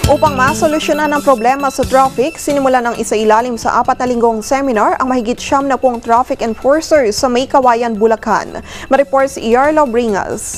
Upang masolusyonan ang problema sa traffic, sinimulan ng isailalim sa 4 na linggong seminar ang mahigit 70 traffic enforcers sa May Kawayan, Bulacan. Mareport si Yarlo Bringas.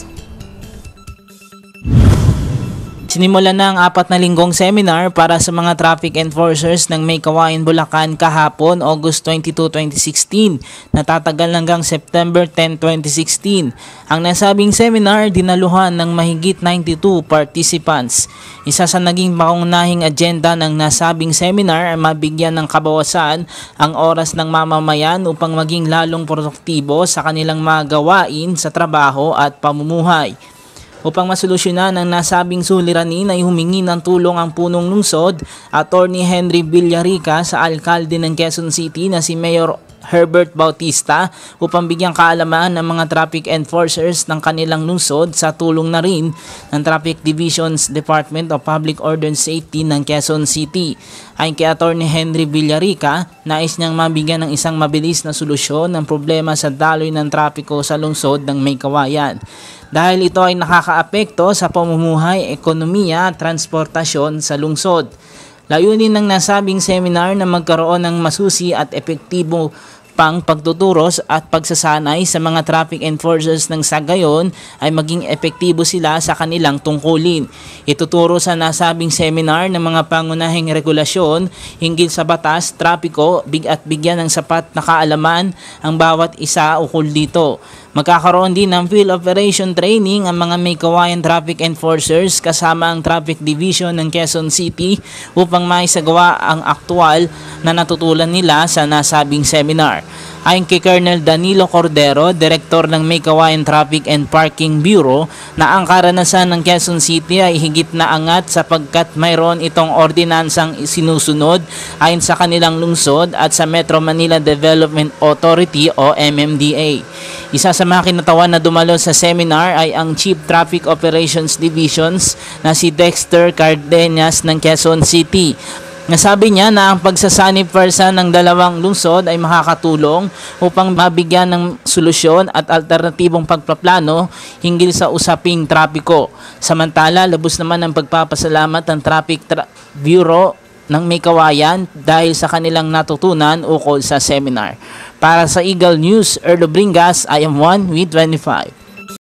Sinimulan na ang 4 na linggong seminar para sa mga traffic enforcers ng May Kawayan, Bulacan kahapon, August 22, 2016, natatagal hanggang September 10, 2016. Ang nasabing seminar dinaluhan ng mahigit 92 participants. Isa sa naging pangunahing agenda ng nasabing seminar ay mabigyan ng kabawasan ang oras ng mamamayan upang maging lalong produktibo sa kanilang mga gawain sa trabaho at pamumuhay. Upang masolusyonan ang nasabing suliranin ay humingi ng tulong ang punong lungsod, Attorney Henry Villarica sa alkalde ng Quezon City na si Mayor Herbert Bautista upang bigyang kaalaman ng mga traffic enforcers ng kanilang lungsod sa tulong na rin ng Traffic Division's Department of Public Order and Safety ng Quezon City. Ayon kay Attorney Henry Villarica, nais niyang mabigyan ng isang mabilis na solusyon ng problema sa daloy ng trapiko sa lungsod ng May Kawayan. Dahil ito ay nakakaapekto sa pamumuhay, ekonomiya at transportasyon sa lungsod. Layunin ng nasabing seminar na magkaroon ng masusi at epektibo pang pagtuturos at pagsasanay sa mga traffic enforcers ng sa gayon ay maging epektibo sila sa kanilang tungkulin. Ituturo sa nasabing seminar ng mga pangunahing regulasyon hinggil sa batas, trapiko, at bigyan ng sapat na kaalaman ang bawat isa ukol dito. Magkakaroon din ng field operation training ang mga May Kawayan traffic enforcers kasama ang Traffic Division ng Quezon City upang maisagawa ang aktwal na natutulan nila sa nasabing seminar. Ayon kay Colonel Danilo Cordero, Direktor ng May Kawayan Traffic and Parking Bureau, na ang karanasan ng Quezon City ay higit na angat sapagkat mayroon itong ordinansang sinusunod ayon sa kanilang lungsod at sa Metro Manila Development Authority o MMDA. Isa sa mga kinatawan na dumalo sa seminar ay ang Chief Traffic Operations Divisions na si Dexter Cardenas ng Quezon City. Nasabi niya na ang pagsasanib persa ng dalawang lungsod ay makakatulong upang mabigyan ng solusyon at alternatibong pagpaplano hinggil sa usaping trapiko. Samantala, lubos naman ang pagpapasalamat ng Traffic Bureau ng May Kawayan dahil sa kanilang natutunan ukol sa seminar. Para sa Eagle News, Erlo Bringas, I am 1 with 25.